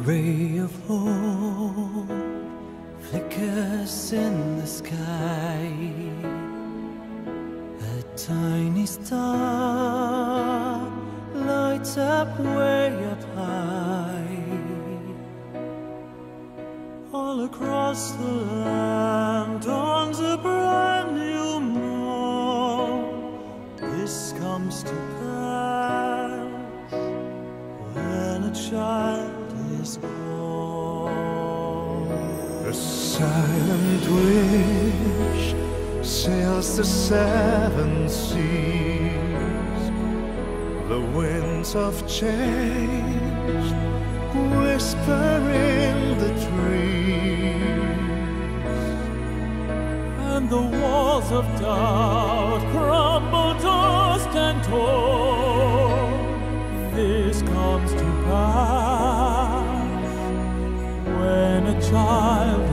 ray of hope flickers in the sky. A tiny star lights up way up high. All across the land dawns a brand new morn. This comes to pass when a child is born. A silent wish sails the seven seas. The winds of change whisper in the trees, and the walls of doubt crumble, tossed and torn. This comes to pass when a child